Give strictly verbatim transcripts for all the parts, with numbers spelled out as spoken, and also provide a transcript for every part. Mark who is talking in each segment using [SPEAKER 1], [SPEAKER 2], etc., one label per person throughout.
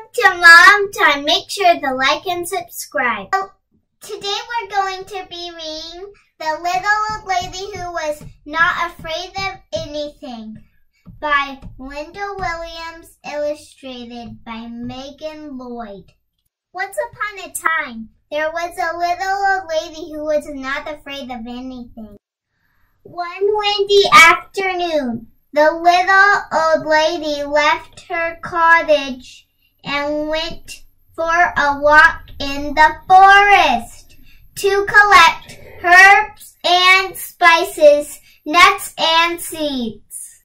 [SPEAKER 1] to Mom Time. Make sure to like and subscribe. So, today we're going to be reading The Little Old Lady Who Was Not Afraid of Anything by Linda Williams, illustrated by Megan Lloyd. Once upon a time, there was a little old lady who was not afraid of anything. One windy afternoon, the little old lady left her cottage and went for a walk in the forest to collect herbs and spices, nuts and seeds.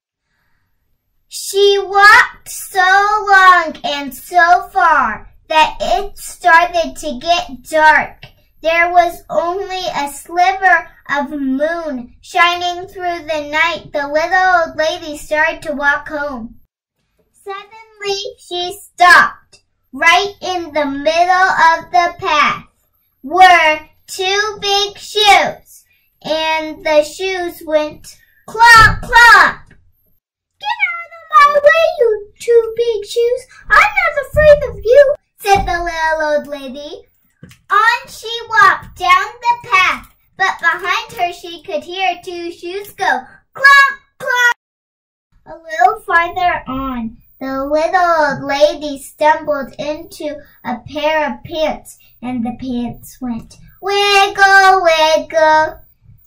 [SPEAKER 1] She walked so long and so far that it started to get dark. There was only a sliver of moon shining through the night. The little old lady started to walk home. Suddenly, she stopped. Right in the middle of the path were two big shoes, and the shoes went clomp, clomp. Get out of my way, you two big shoes. I'm not afraid of you, said the little old lady. On she walked down the path, but behind her she could hear two shoes go clomp, clomp. A little farther on, the little old lady stumbled into a pair of pants, and the pants went wiggle, wiggle.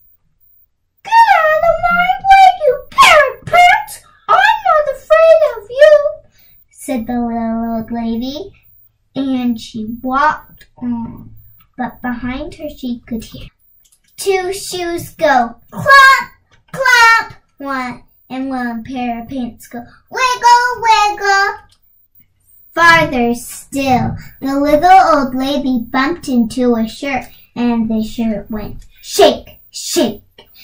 [SPEAKER 1] Get out of my way, you pair of pants! I'm not afraid of you, said the little old lady. And she walked on, but behind her she could hear two shoes go clomp, clomp, one, and one pair of pants go wiggle, wiggle. Farther still, the little old lady bumped into a shirt, and the shirt went shake, shake.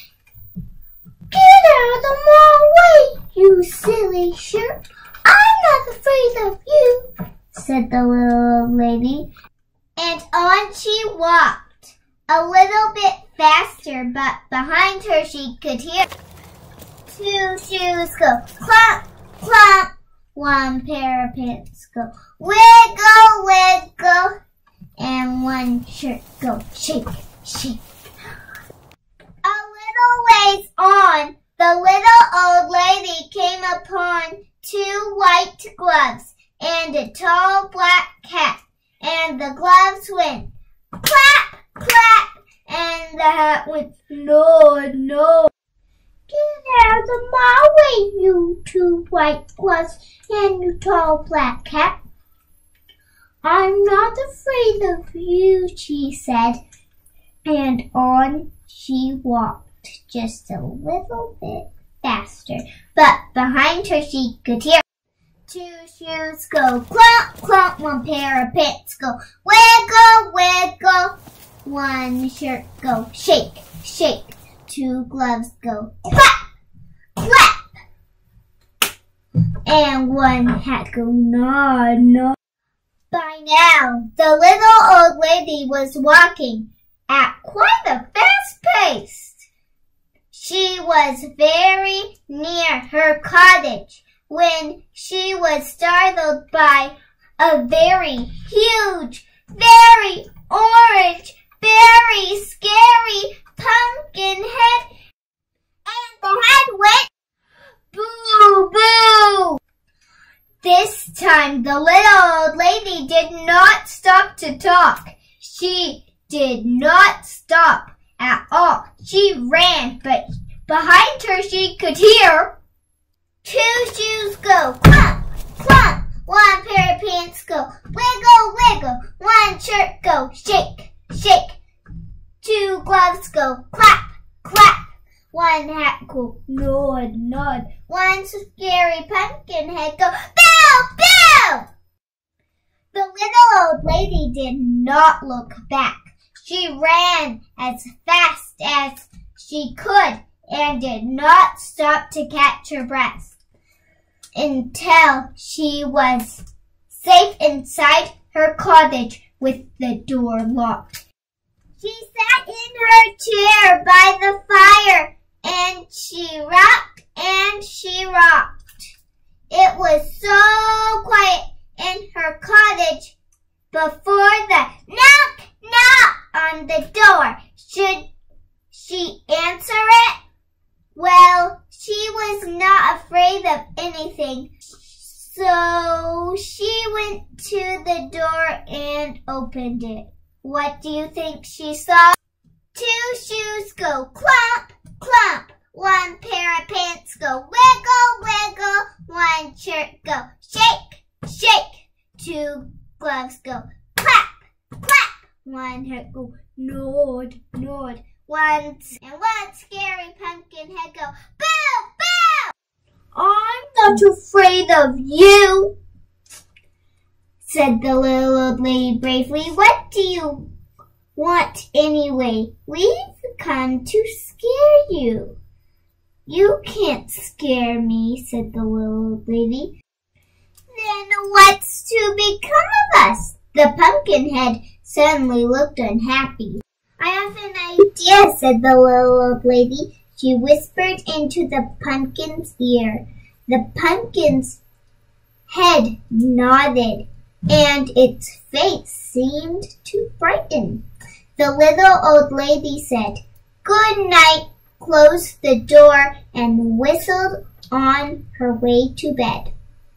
[SPEAKER 1] Get out of my way, you silly shirt. I'm not afraid of you, said the little old lady. And on she walked, a little bit faster, but behind her she could hear two shoes go clomp, clomp, one pair of pants go wiggle, wiggle, and one shirt go shake, shake. A little ways on, the little old lady came upon two white gloves and a tall black hat, and the gloves went clap, clap, and the hat went nod, nod. Get out of my way, you two white gloves and you tall black hat. I'm not afraid of you, she said, and on she walked just a little bit faster, but behind her she could hear two shoes go clomp, clomp, one pair of pants go wiggle, wiggle, one shirt go shake, shake, two gloves go clap, clap, and one hat go nod, nod. By now, the little old lady was walking at quite a fast pace. She was very near her cottage when she was startled by a very huge, very orange, very scary pumpkin head, and the head went boo, boo. This time the little old lady did not stop to talk. She did not stop at all. She ran, but behind her she could hear two shoes go clomp, clomp, one pair of pants go wiggle, wiggle, one shirt go shake, shake, two gloves go clap, clap, one hat go nod, nod, one scary pumpkin head go bow, bow. The little old lady did not look back. She ran as fast as she could and did not stop to catch her breath until she was safe inside her cottage with the door locked. She sat in her chair by the fire and she rocked and she rocked. It was so quiet in her cottage So she went to the door and opened it. What do you think she saw? Two shoes go clomp, clomp. One pair of pants go wiggle, wiggle. One shirt go shake, shake. Two gloves go clap, clap. One hat go nod, nod. One and one scary pumpkin head go boo, boo. I'm not afraid of you, said the little old lady bravely. What do you want anyway? We've come to scare you. You can't scare me, said the little old lady. Then what's to become of us? The pumpkin head suddenly looked unhappy. I have an idea, said the little old lady. She whispered into the pumpkin's ear. The pumpkin's head nodded, and its face seemed to brighten. The little old lady said, "Good night," closed the door, and whistled on her way to bed.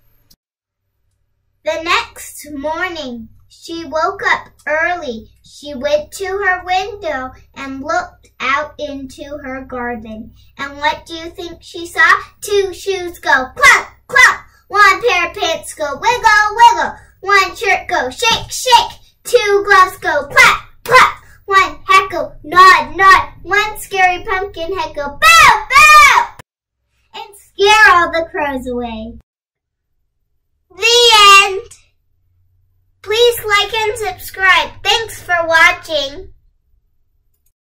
[SPEAKER 1] The next morning, she woke up early. She went to her window and looked out into her garden. And what do you think she saw? Two shoes go clomp, clomp. One pair of pants go wiggle, wiggle. One shirt go shake, shake. Two gloves go clap, clap. One hat go nod, nod. One scary pumpkin head go boo, boo. And scare all the crows away. The end. Please like and subscribe. Thanks for watching.